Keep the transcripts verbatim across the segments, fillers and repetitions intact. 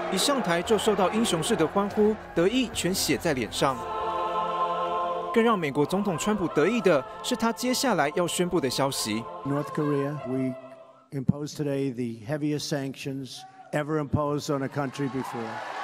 一上台就受到英雄式的欢呼，得意全写在脸上。更让美国总统川普得意的是，他接下来要宣布的消息。 North Korea, we impose today the heaviest sanctions ever imposed on a country before.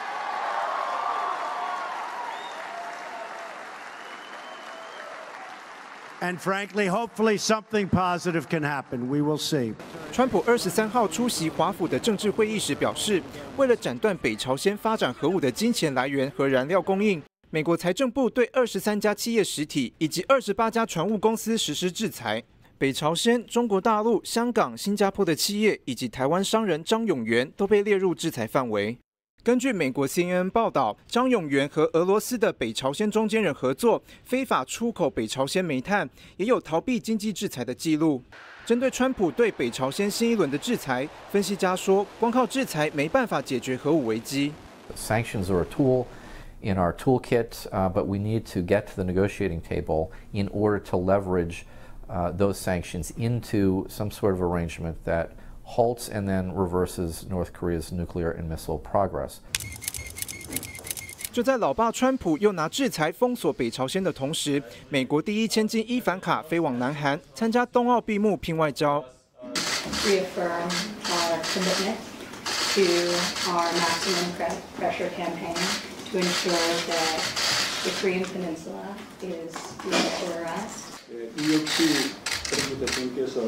And frankly, hopefully something positive can happen. We will see. 川普二十三号出席华府的政治会议时表示，为了斩断北朝鲜发展核武的金钱来源和燃料供应，美国财政部对二十三家企业实体以及二十八家船务公司实施制裁。北朝鲜、中国大陆、香港、新加坡的企业以及台湾商人张永元都被列入制裁范围。根据美国 C N N 报道，张永元和俄罗斯的北朝鲜中间人合作，非法出口北朝鲜煤炭，也有逃避经济制裁的记录。针对川普对北朝鲜新一轮的制裁，分析家说，光靠制裁没办法解决核武危机。 Sanctions are a tool in our toolkit, uh, but we need to get to the negotiating table in order to leverage uh, those sanctions into some sort of arrangement that halts and then reverses North Korea's nuclear and missile progress. 就在老爸川普又拿制裁封锁北朝鲜的同时，美国第一千金伊凡卡飞往南韩参加冬奥闭幕拼外交。 Reaffirm our commitment to our maximum pressure campaign to ensure that the Korean Peninsula is demilitarized. 이 역시 트럼프 대통령께서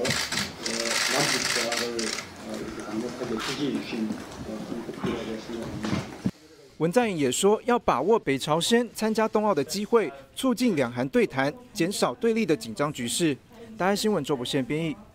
남북과를 강력하게 지지해 주신 그런 필요하다고 생각합니다. 文在寅也说，要把握北朝鲜参加冬奥的机会，促进两韩对谈，减少对立的紧张局势。大爱新闻周博宪编译。